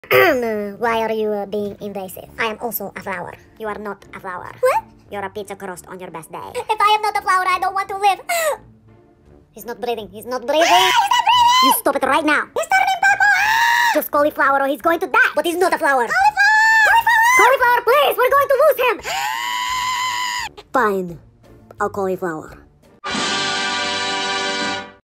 Why are you being invasive? I am also a flower. You are not a flower. What? You're a pizza crust on your best day. If I am not a flower, I don't want to live. He's not breathing. He's not breathing. He's not breathing! You stop it right now. He's turning purple! Just cauliflower or he's going to die. But he's not a flower. Cauliflower! Cauliflower, please! We're going to lose him! Fine. I'll cauliflower.